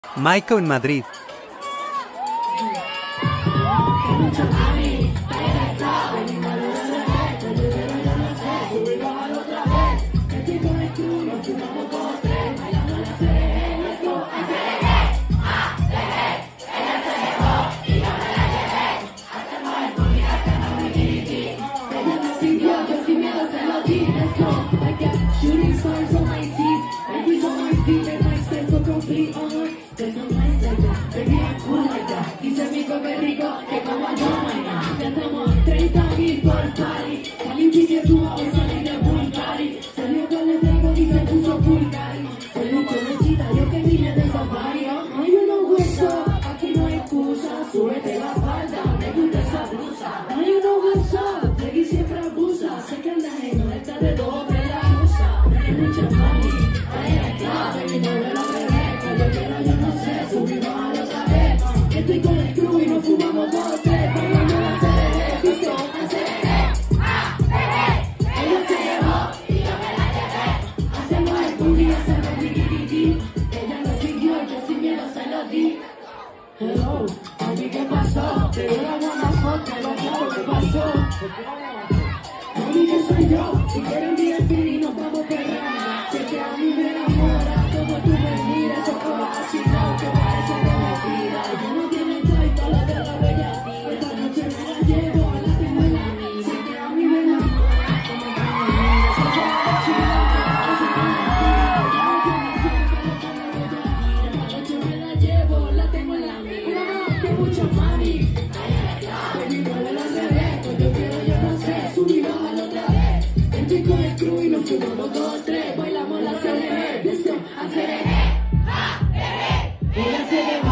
Maiko en Madrid. Súbete la falda, me gusta esa blusa. No hay uno WhatsApp, de aquí siempre abusa. Sé que andas en alta de doble la usa. No hay mucha mami, ahí es clave. Mi novela al revés, cuando quiero yo no sé. Subimos a la otra vez. Estoy con el crew y nos fumamos dos, tres. Bailando la CDG, visto a CDG. Ella se llevó y yo me la llevé. Hacemos el booty, hacemos wiki. Ella lo pidió, yo sin miedo se lo di. Hello, mami, ¿qué pasó? Te voy a dar una foto, no claro, ¿qué pasó? Mami, ¿qué soy yo? Si quieres un día y nos vamos perrando. Sé que a mí me enamora como tú me miras. Esos ojos así, no, que parecen de mentira. Ya no tienen taito, la de la bella tía. Esta noche me la llevo, la tengo en la mía. Sé que a mí me enamora como tú me miras. Esos ojos así, no, que parecen de mentira. Ya no tienen taito, la de la bella tía. Esta noche me la llevo, la tengo en la mía. Mucho mami, baby, mueve al revés, cuando quiero yo no sé, subí bájalo otra vez. Estoy con el crew y nos fumamos dos, tres, bailamos la CDG, listo, a CDG, la CDG.